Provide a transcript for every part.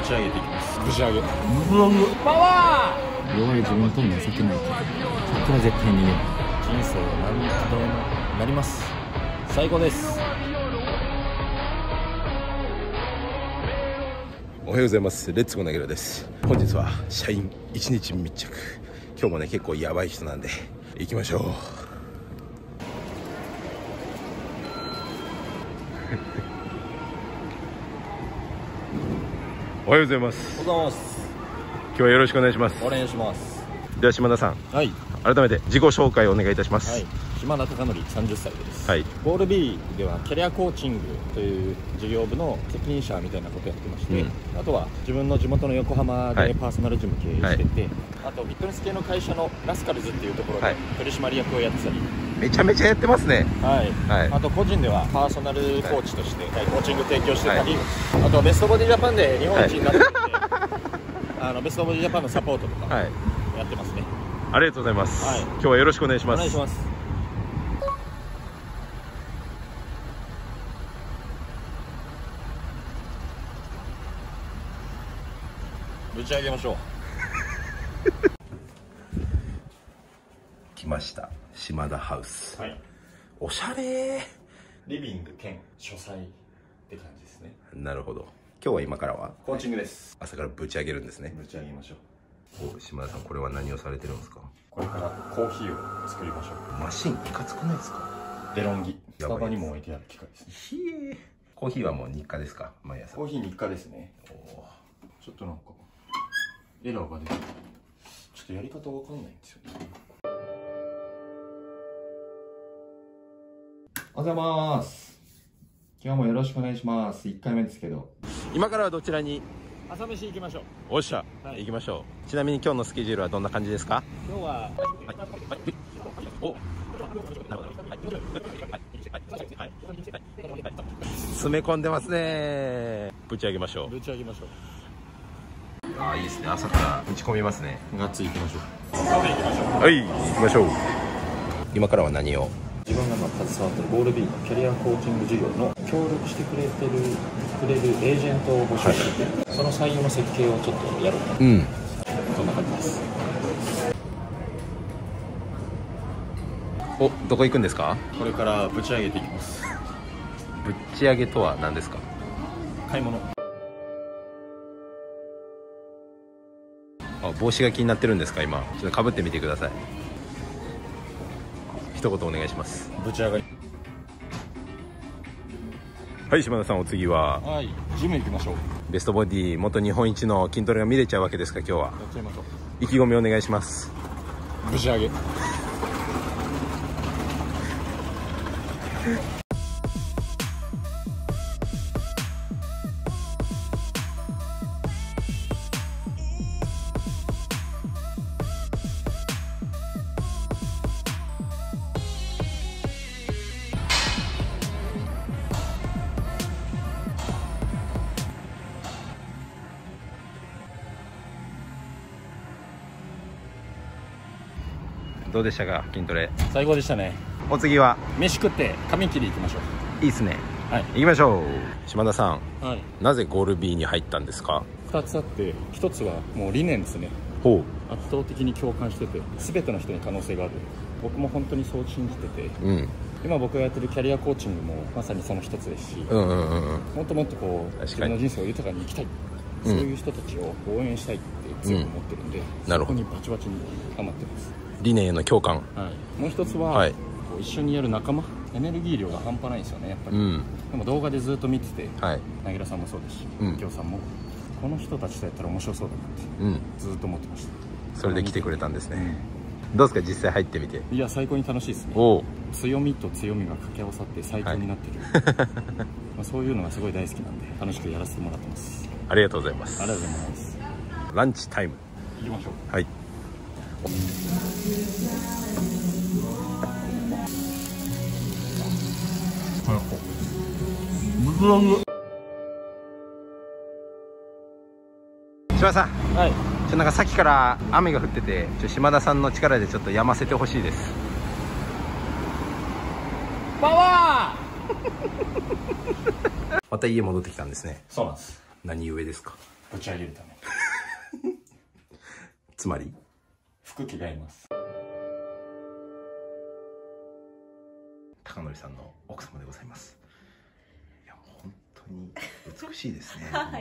ち上げていきます。 ぶち上げ。 パワー。 弱い自分と情けないから。そっから絶対逃げる。 人生は何とでもなります。最高です。 おはようございます。レッツゴーなげろです。本日は社員1日密着。今日もね結構やばい人なんで行きましょう。おはようございます。 おはようございます。 今日はよろしくお願いします。 お願いします。 では島田さん、 はい。 改めて自己紹介をお願いいたします。 はい。島田貴則30歳です。 はい。 ゴール B ではキャリアコーチングという事業部の責任者みたいなことをやってまして、あとは自分の地元の横浜でパーソナルジム経営してて、あとフィットネス系の会社のラスカルズっていうところで取締役をやってたり、 めちゃめちゃやってますね。 はい。 はい。 あと個人ではパーソナルコーチとしてコーチング提供してたり、あとベストボディジャパンで日本一になってるんで、ベストボディジャパンのサポートとかやってますね。 ありがとうございます。 はい。 今日はよろしくお願いします。 お願いします。ぶち上げましょう。 来ました島田ハウス。 はい。 おしゃれ。 リビング兼書斎って感じですね。 なるほど。今日は今からはコーチングです。 朝からぶち上げるんですね。 ぶち上げましょう。 島田さん、これは何をされてるんですか？ これからコーヒーを作りましょう。 マシンいかつくないですか？ デロンギ。スタバにも置いてある機械ですね。 ひえ。コーヒーはもう日課ですか？毎朝。 コーヒー日課ですね。ちょっとなんかエラーが出てる。ちょっとやり方わかんないんですよね。おはようございます。今日もよろしくお願いします。1回目ですけど。 今からはどちらに？ 朝飯行きましょう。 おっしゃ、 はい、 行きましょう。ちなみに今日のスケジュールはどんな感じですか？ 今日は、 お、詰め込んでますね。ぶち上げましょう。 ぶち上げましょう。 ああ、いいですね。朝から打ち込みますね。 ガッツ行きましょう。カフェ行きましょう。 はい、行きましょう。今からは何を？ 自分が携わっているゴール B のキャリアコーチング事業の協力してくれるエージェントを募集してて、その採用の設計をちょっとやろうかな。そんな感じです。 お、どこ行くんですか？ これからぶち上げていきます。 ぶち上げとは何ですか？ 買い物。 あ、帽子が気になってるんですか？今ちょっと被ってみてください。一言お願いします。 ぶち上がり。 はい、島田さん、お次ははい、ジム行きましょう。 ベストボディ元日本一の筋トレが見れちゃうわけですか？今日はやっちゃいましょう。 意気込みお願いします。 ぶち上げ。 どうでしたか？筋トレ最高でしたね。 お次は飯食って髪切り行きましょう。 いいっすね。 はい、 行きましょう。島田さん、 はい、 なぜゴール B に入ったんですか ？2つあって、1つはもう理念ですね。 ほう。 圧倒的に共感してて、全ての人に可能性がある。僕も本当にそう信じてて、今僕がやってるキャリアコーチングもまさにその一つですし、もっともっとこう自分の人生を豊かに生きたい、そういう人たちを応援したいって強く思ってるんで、そこにバチバチにハマってます。 理念への共感。 はい、もう一つは、こう一緒にやる仲間、エネルギー量が半端ないですよね、やっぱり。でも動画でずっと見てて、なぎらさんもそうですし、きょうさんもこの人たちとやったら面白そうだなって、ずっと思ってました。 それで来てくれたんですね。どうですか、実際入ってみて？ いや、最高に楽しいですね。強みと強みが掛け合わさって最強になってる、そういうのがすごい大好きなんで楽しくやらせてもらってます。 ありがとうございます。 ありがとうございます。 ランチタイム行きましょう。 はい。島田さん、なんかさっきから雨が降ってて、島田さんの力でちょっと止ませてほしいです。 パワーまた家戻ってきたんですね。 そうなんです。 何故ですか？ ぶち上げるためにつまり服着替えます。 高則さんの奥様でございます。いやもう本当に美しいですね。 はい、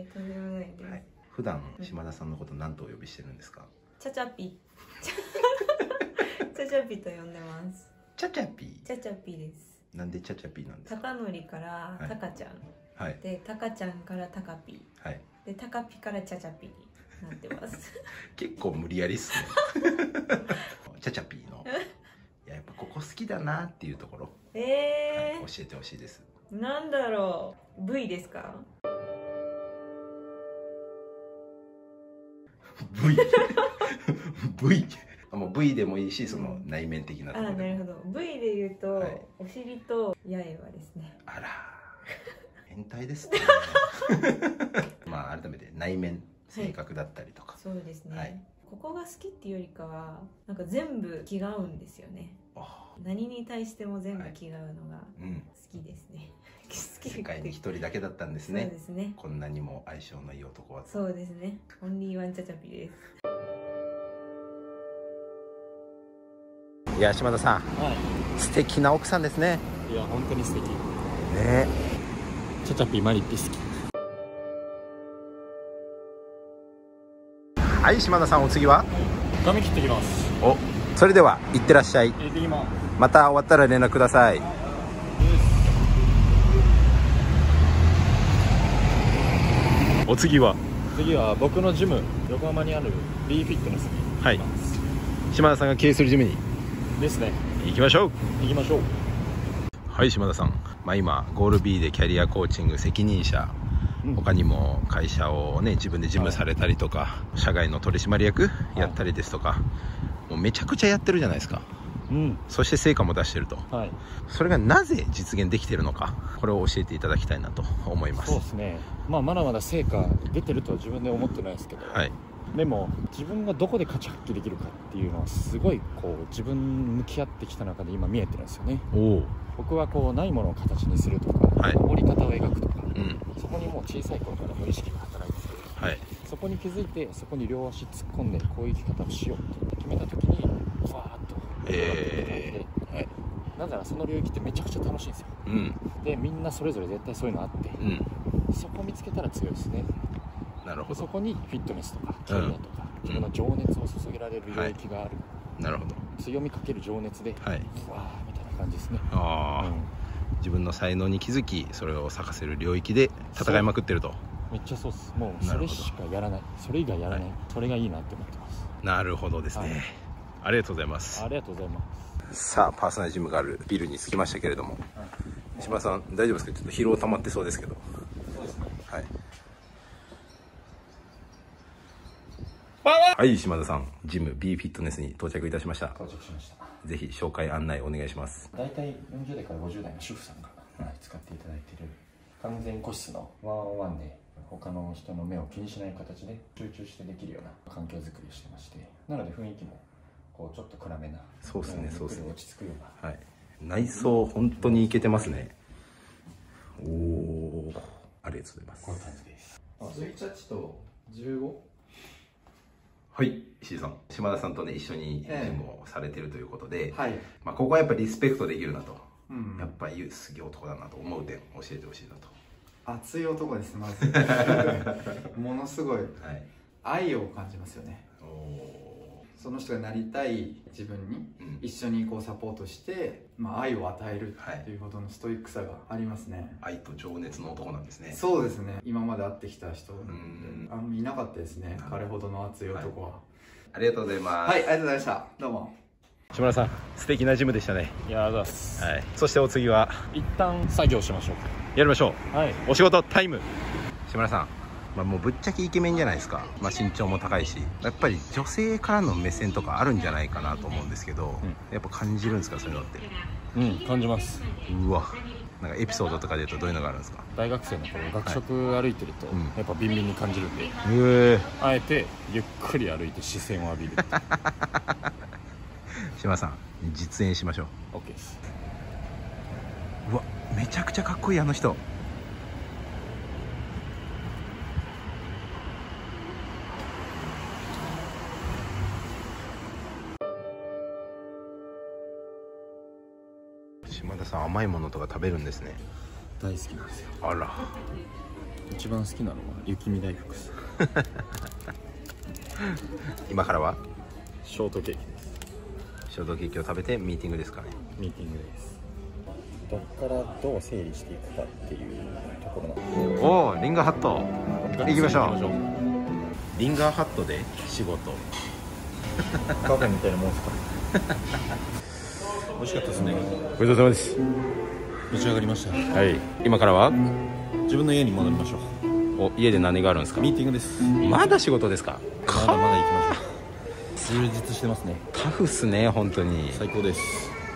とんでもないです。はい、 普段島田さんのこと何とお呼びしてるんですか？ チャチャピチャチャピと呼んでます。 チャチャピチャチャピです。 なんでチャチャピなんですか？ 高則からタカちゃん、はい、でタカちゃんからタカピ、はい、でタカピからチャチャピになってます結構無理やりっすねチャチャピのいや、やっぱここ好きだなっていうところ、はい、教えてほしいです。 なんだろう、 V ですか？ V V もう V でもいいし、その内面的なところでも。 なるほど。 V で言うと、はい、お尻と八重歯ですね。 あら変態ですねまあ改めて内面、性格だったりとか、はい、そうですね、はい、ここが好きっていうよりかはなんか全部気が合うんですよね。何に対しても全部気が合うのが好きですね、はい、世界に一人だけだったんですね。そうですね。こんなにも相性のいい男は。そうですね。オンリーワンチャチャピです。いや島田さん、はい、素敵な奥さんですね。 いや本当に素敵ね。 チャチャピマリピ好き。 はい、島田さんお次は髪切ってきます。 お、それでは行ってらっしゃい。また終わったら連絡ください。お次は僕のジム、横浜にある B フィットネスに行きます。はい、 島田さんが経営するジムにですね。 行きましょう。 はい、 島田さん、今ゴール B でキャリアコーチング責任者、他にも会社をね自分で事務されたりとか、はい、社外の取締役やったりですとか、はい、もうめちゃくちゃやってるじゃないですか。そして成果も出してると、はい、それがなぜ実現できているのか、これを教えていただきたいなと思います。 そうですね、まだまだ成果出てるとは自分で思ってないですけど、はい、でも自分がどこで価値発揮できるかっていうのはすごい自分向き合ってきた中で今見えてるんですよね。僕はないものを形にするとか、はい、折り方を描くとか、そこにもう小さい頃から無意識が働いてて、はい、そこに気づいてそこに両足突っ込んでこういう生き方をしようって決めた時にわーっとはい、なぜならその領域ってめちゃくちゃ楽しいんですよ、でみんなそれぞれ絶対そういうのあって、そこ見つけたら強いですね。なるほど。そこにフィットネスとかキャリアとか、自分の情熱を注げられる領域がある、なるほど。強みかける情熱で、はい、わーみたいな感じですね。自分の才能に気づきそれを咲かせる領域で戦いまくってると。めっちゃそうです。もうそれしかやらない、それ以外やらない、それがいいなって思ってます。なるほどですね、ありがとうございます。ありがとうございます。さあパーソナルジムがあるビルに着きましたけれども、島田さん大丈夫ですか？ちょっと疲労溜まってそうですけど。そうですね、はい。はい、島田さん、ジム B フィットネスに到着いたしました。到着しました。ぜひ紹介案内お願いします。大体40代から50代の主婦さんが、使っていただいている完全個室のワンオンワンで他の人の目を気にしない形で集中してできるような環境づくりをしてまして、なので雰囲気もちょっと暗めな、そうですね、そうですね、落ち着くような、はい、内装本当にイケてますね。おお、ありがとうございます。こういう感じです。11と15。はい、石井さん、島田さんとね一緒にジムをされてるということで、ここはやっぱりリスペクトできるなと、やっぱりすげえ男だなと思う点教えてほしいなと。熱い男です、まずものすごい愛を感じますよね。その人がなりたい自分に一緒にサポートして、愛を与えるっていうほどのストイックさがありますね。愛と情熱の男なんですね。そうですね、今まで会ってきた人いなかったですね、彼ほどの熱い男は。ありがとうございます。はい、ありがとうございました。どうも。島田さん、素敵なジムでしたね。いや、ありがとうございます。はい、そしてお次は一旦作業しましょう。やりましょう。はい、お仕事タイム。島田さん、もうぶっちゃけイケメンじゃないですか。身長も高いし、やっぱり女性からの目線とかあるんじゃないかなと思うんですけど、やっぱ感じるんですか、そういうのって。感じます。うわ、なんかエピソードとかでいうとどういうのがあるんですか？大学生の頃、学食歩いてると、やっぱビンビンに感じるんで、あえてゆっくり歩いて視線を浴びる島さん、実演しましょう。 OK です。うわ、めちゃくちゃかっこいい、あの人。 島田さん甘いものとか食べるんですね。 大好きなんですよ。 あら、 一番好きなのは雪見大福です。 今からはショートケーキです。 ショートケーキを食べてミーティングですかね。 ミーティングです。どっからどう整理していくかっていうところなんで。 おお、リンガーハット行きましょう。リンガーハットで仕事カフェみたいなもんですか。美味しかったですね。 ごちそうさまです。 召し上がりました。 はい、今からは自分の家に戻りましょう。お、家で何があるんですか。 ミーティングです。 まだ仕事ですか。 まだまだ行きましょう。充実してますね。 タフっすね、本当に最高です。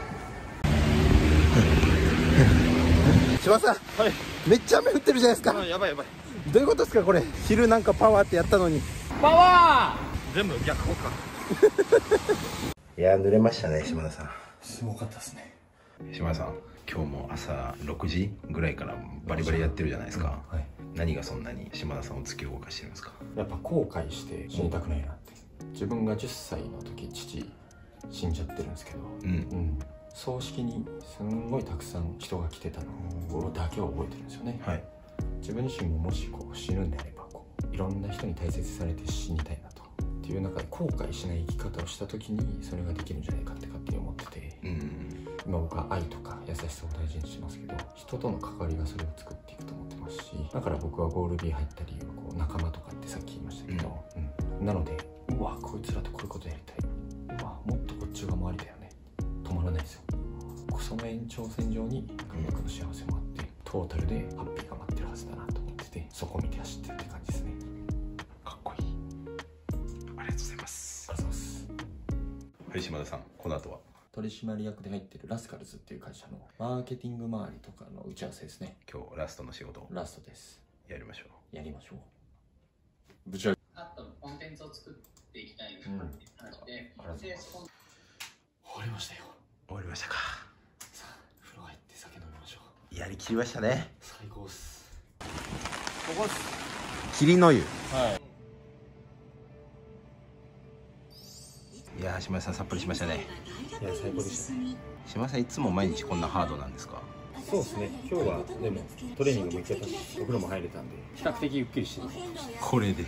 島さん、はい、めっちゃ雨降ってるじゃないですか。 やばいやばい。 どういうことですかこれ。昼なんかパワーってやったのに。 パワー全部逆効果。 いや、濡れましたね、島田さん。 すごかったですね。 島田さん、今日も朝6時ぐらいからバリバリやってるじゃないですか、はい、何がそんなに島田さんを突き動かしてるんですか。 やっぱ後悔して死にたくないなって。自分が10歳の時父死んじゃってるんですけど、葬式にすんごいたくさん人が来てたのだけは覚えてるんですよね、はい、自分自身ももしこう死ぬんであればいろんな人に大切されて死にたいなとっていう中で、後悔しない生き方をした時にそれができるんじゃないかって勝手に思ってて、今僕は愛とか優しさを大事にしてますけど、人との関わりがそれを作っていくと思ってますし、だから僕はゴール B 入った理由はこう仲間とかってさっき言いましたけど、なので、うわこいつらとこういうことやりたい、うわもっとこっち側もありだよね、止まらないですよ。その延長線上に家族の幸せもあって、トータルでハッピーが待ってるはずだなと思ってて、そこを見て走ってるって感じですね。 かっこいい。ありがとうございます。 ありがとうございます。 はい、島田さん、この後は取締役で入ってるラスカルズっていう会社のマーケティング周りとかの打ち合わせですね。 今日ラストの仕事。 ラストです。 やりましょう。 やりましょう。部長。 あとコンテンツを作っていきたいなって話で、終わりましたよ。 終わりましたか。 さあ、風呂入って酒飲みましょう。 やりきりましたね。 最高っす。ここっす。霧の湯。 はい。 いやー、島田さんさっぱりしましたね。 いや、最高でしたね。 島田さんいつも毎日こんなハードなんですか。 そうですね。今日はでもトレーニングも行けたし、お風呂も入れたんで比較的ゆっくりしてます。 これで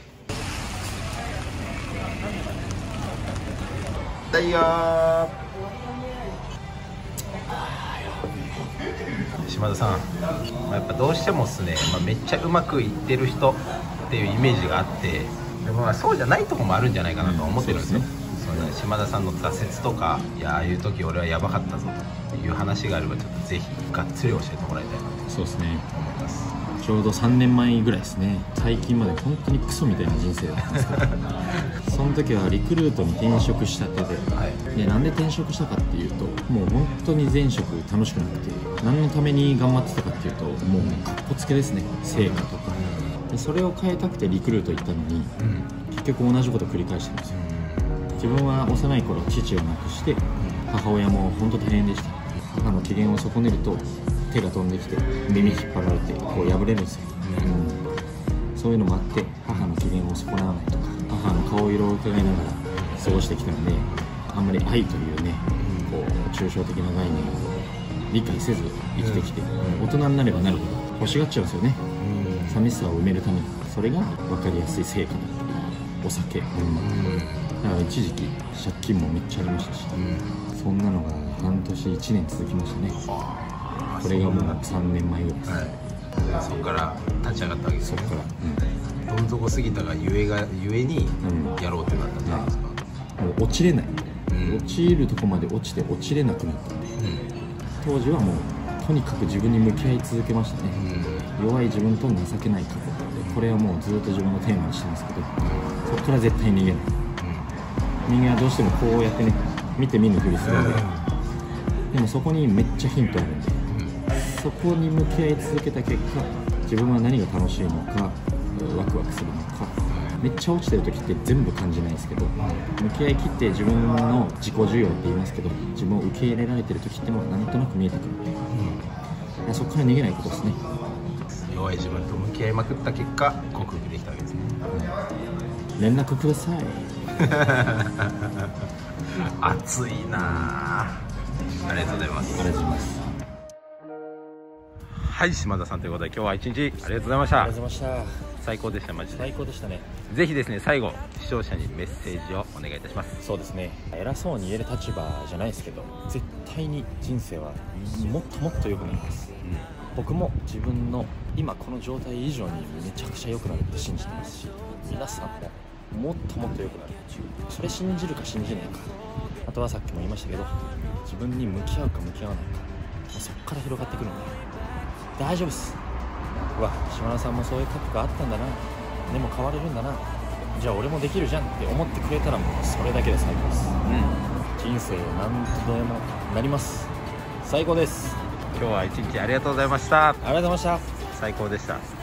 だいよー。島田さん、やっぱどうしてもっすね、めっちゃうまくいってる人っていうイメージがあって、でもそうじゃないとこもあるんじゃないかなと思ってるんですよ。島田さんの挫折とか、いや、ああいう時俺はやばかったぞという話があれば、ちょっとぜひがっつり教えてもらいたいなと。 そうですね、 思います。 ちょうど3年前ぐらいですね。最近まで本当にクソみたいな人生だったんですけどその時はリクルートに転職したてで、でなんで転職したかっていうと、もう本当に前職楽しくなくて、何のために頑張ってたかっていうと、もうかっこつけですね、成果とかで。それを変えたくてリクルート行ったのに、結局同じこと繰り返してるんですよ。自分は幼い頃父を亡くして、母親も本当大変でした。母の機嫌を損ねると手が飛んできて耳引っ張られてこう破れるんですよ、そういうのもあって、母の機嫌を損なわないとか、母の顔色を伺いながら過ごしてきたので、あんまり愛というね、こう抽象的な概念を理解せず生きてきて、大人になればなるほど欲しがっちゃうんですよね、寂しさを埋めるために。それが分かりやすい成果だったりお酒、だから一時期借金もめっちゃありましたし、そんなのが半年1年続きましたね。これがもう3年前ぐらいです、 そこから立ち上がったわけですよね。 そこから、 どん底すぎたがゆえにやろうってなったんじゃないですか。 もう落ちれない、落ちるとこまで落ちて落ちれなくなったんで、当時はもうとにかく自分に向き合い続けましたね、弱い自分と情けない過去で、これはもうずっと自分のテーマにしてますけど、そこから絶対逃げない、人間はどうしてもこうやってね、見て見ぬふりするので、でもそこにめっちゃヒントあるんで、そこに向き合い続けた結果、自分は何が楽しいのか、ワクワクするのか、めっちゃ落ちてる時って全部感じないですけど、向き合い切って自分の自己需要って言いますけど、自分を受け入れられてる時ってもなんとなく見えてくる、そこから逃げないことですね。 弱い自分と向き合いまくった結果、克服できたわけですね。 連絡ください熱いなあ。ありがとうございます。 ありがとうございます。 はい、島田さんということで今日は一日ありがとうございました。 ありがとうございました。 最高でした。マジで最高でしたね。 ぜひですね、最後視聴者にメッセージをお願いいたします。 そうですね、偉そうに言える立場じゃないですけど、絶対に人生はもっともっと良くなります、僕も自分の今この状態以上にめちゃくちゃ良くなるって信じてますし、皆さんももっともっと良くなる、それ信じるか信じないか、あとはさっきも言いましたけど、自分に向き合うか向き合わないか、そこから広がってくるんで大丈夫です。うわ、島田さんもそういう覚悟があったんだな、でも変われるんだな、じゃあ俺もできるじゃんって思ってくれたらもうそれだけで最高です、人生何とでもなります。最高です。 今日は一日ありがとうございました。 ありがとうございました。 最高でした。